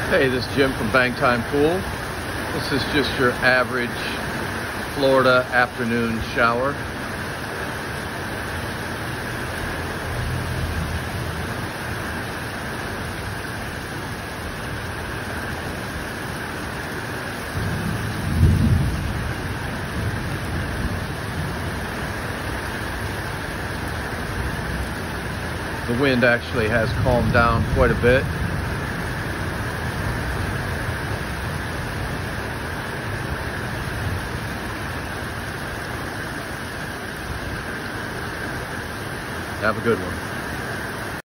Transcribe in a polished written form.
Hey, this is Jim from Bangtime Pool. This is just your average Florida afternoon shower. The wind actually has calmed down quite a bit. Have a good one.